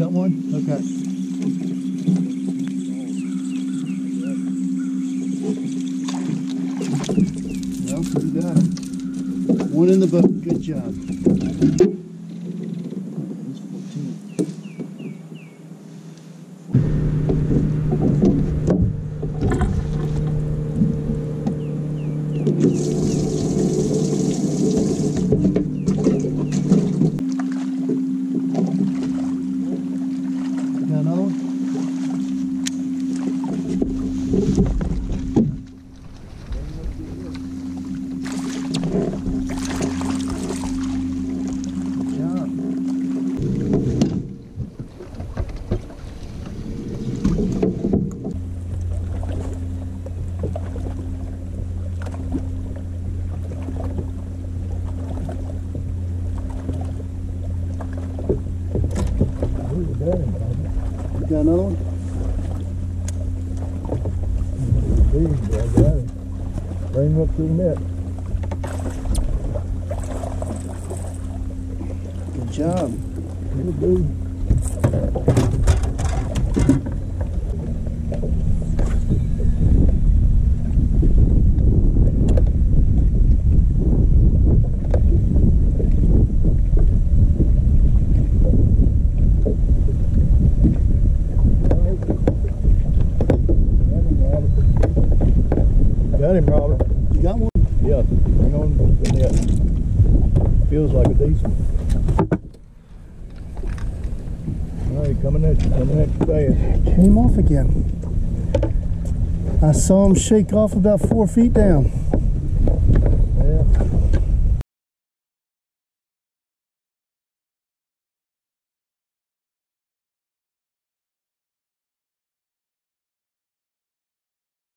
got one? Okay. Nope, you got it. One in the boat. Good job. He's 14. Got another one? Good job. You got another one? Bring him up to the net. Good job. Good dude. Got him, Robert. You got one? Yeah, hang on the net. Feels like a decent. All right, coming at you fast. Came off again. I saw him shake off about 4 feet down.